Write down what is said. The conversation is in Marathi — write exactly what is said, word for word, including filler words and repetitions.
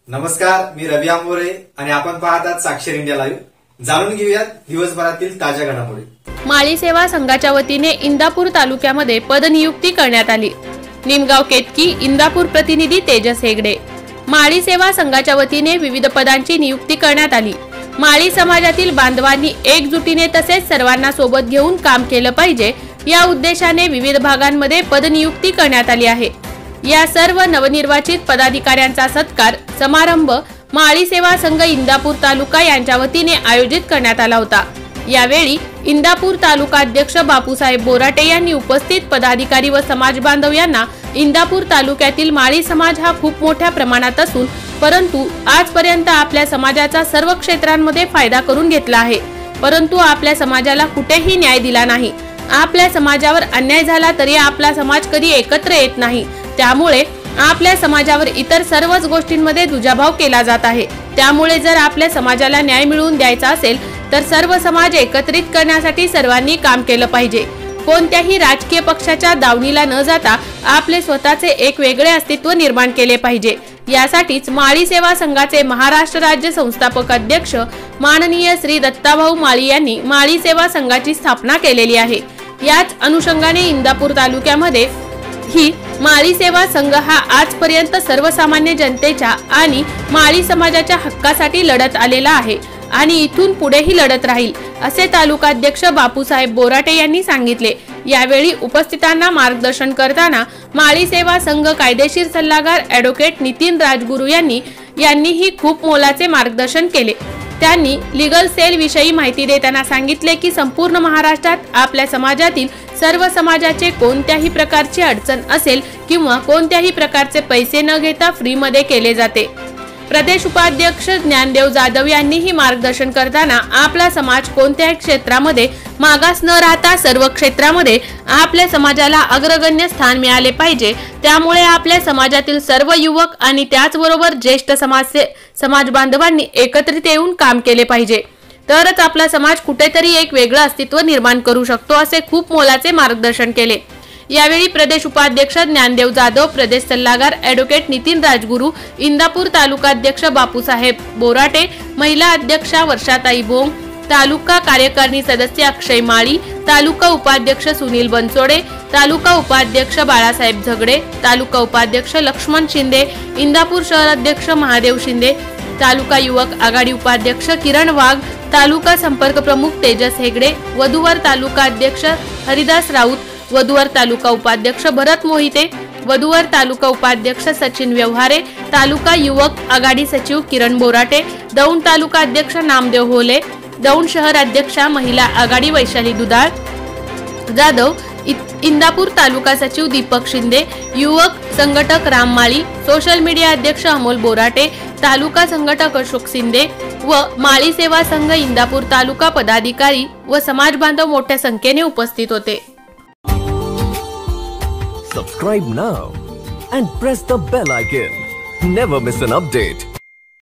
नमस्कार, मी रवी आंबोरे आणि आपण पाहतात साक्षर इंडिया लाईव्ह। जाणून घेऊयात दिवसभरातील ताज्या घडामोडी। माळी सेवा संघाच्या वतीने इंदापूर तालुक्यामध्ये पदनियुक्ती करण्यात आली। निमगाव केतकी इंदापूर प्रतिनिधी तेजस हेगडे। माळी सेवा संघाच्या वतीने विविध पदांची नियुक्ती करण्यात आली। माळी समाजातील बांधवांनी एकजुटीने तसेच सर्वांना सोबत घेऊन काम केलं पाहिजे या उद्देशाने विविध भागांमध्ये पदनियुक्ती करण्यात आली आहे। या सर्व नवनिर्वाचित पदाधिकाऱ्यांचा सत्कार समारंभ माळी सेवा संघ इंदापूर तालुका यांच्या वतीने आयोजित करण्यात आला होता। यावेळी इंदापूर तालुका अध्यक्ष बापूसाहेब बोराटे यांनी उपस्थित पदाधिकारी व समाज बांधव यांना इंदापूर तालुक्यातील माळी समाज हा खूप मोठ्या प्रमाणात असून परंतु आजपर्यंत आपल्या समाजाचा सर्व क्षेत्रांमध्ये फायदा करून घेतला आहे, परंतु आपल्या समाजाला कुठेही न्याय दिला नाही। आपल्या समाजावर अन्याय झाला तरी आपला समाज कधी एकत्र येत नाही, त्यामुळे आपल्या समाजावर इतर सर्वच गोष्टींमध्ये दुजाभाव केला जात आहे। त्यामुळे जर आपल्या समाजाला न्याय मिळवून द्यायचा असेल तर सर्व समाज एकत्रित करण्यासाठी सर्वांनी काम केलं पाहिजे। कोणत्याही राजकीय पक्षाच्या दावणीला न जाता आपले स्वतःचे एक वेगळे अस्तित्व निर्माण केले पाहिजे। यासाठीच माळी सेवा संघाचे महाराष्ट्र राज्य संस्थापक अध्यक्ष माननीय श्री दत्ताभाऊ माळी यांनी माळी सेवा संघाची स्थापना केलेली आहे। याच अनुषंगाने इंदापूर तालुक्यामध्ये ही माळी सेवा संघ हा आजपर्यंत सर्वसामान्य जनतेच्या आणि माळी समाजाच्या हक्कासाठी लढत आलेला आहे आणि इथून पुढेही लढत राहील, असे तालुकाध्यक्ष बापूसाहेब बोराटे यांनी सांगितले। यावेळी उपस्थितांना मार्गदर्शन करताना माळी सेवा संघ कायदेशीर सल्लागार ॲडव्होकेट नितीन राजगुरू यांनी यांनीही खूप मोलाचे मार्गदर्शन केले। त्यांनी लीगल सेल विषयी माहिती देताना सांगितले की संपूर्ण महाराष्ट्रात आपल्या समाजातील सर्व समाजाचे कोणत्याही प्रकारची अडचण असेल किंवा कोणत्याही प्रकारचे पैसे न घेता फ्री मध्ये केले जाते। प्रदेश उपाध्यक्ष ज्ञानदेव जाधव यांनीही मार्गदर्शन करताना आपला समाज कोणत्याही क्षेत्रामध्ये मागास न राहता सर्व क्षेत्रामध्ये आपल्या समाजाला अग्रगण्य स्थान मिळाले पाहिजे, त्यामुळे आपल्या समाजातील सर्व युवक आणि त्याचबरोबर ज्येष्ठ समाज समाज बांधवांनी एकत्रित येऊन काम केले पाहिजे, तरच आपला समाज कुठेतरी एक वेगळं अस्तित्व निर्माण करू शकतो, असे खूप मोलाचे मार्गदर्शन केले। यावेळी प्रदेश उपाध्यक्ष ज्ञानदेव जाधव, प्रदेश सल्लागार ॲडव्होकेट नितीन राजगुरू, इंदापूर तालुका अध्यक्ष बापूसाहेब बोराटे, महिला अध्यक्षा वर्षाताई भोंग, तालुका कार्यकारिणी सदस्य अक्षय माळी, तालुका उपाध्यक्ष सुनील बनसोडे, तालुका उपाध्यक्ष बाळासाहेब झगडे, तालुका उपाध्यक्ष लक्ष्मण शिंदे, इंदापूर शहर अध्यक्ष महादेव शिंदे, तालुका युवक आघाडी उपाध्यक्ष किरण वाघ, तालुका संपर्क प्रमुख तेजस हेगडे, वधूवर तालुका अध्यक्ष हरिदास राऊत, वधूवर तालुका उपाध्यक्ष भरत मोहिते, वधूवर तालुका उपाध्यक्ष सचिन व्यवहारे, तालुका युवक आघाडी सचिव किरण बोराटे, दौंड तालुका अध्यक्ष नामदेव होले, दौंड शहर अध्यक्षा महिला आघाडी वैशाली दुधाळ जाधव, इंदापूर तालुका सचिव दीपक शिंदे, युवक संघटक राम माळी, सोशल मीडिया अध्यक्ष अमोल बोराटे, तालुका संघटक अशोक शिंदे व माळी सेवा संघ इंदापूर तालुका पदाधिकारी व समाज बांधव मोठ्या संख्येने उपस्थित होते। Subscribe now and press the bell icon. Never miss an update.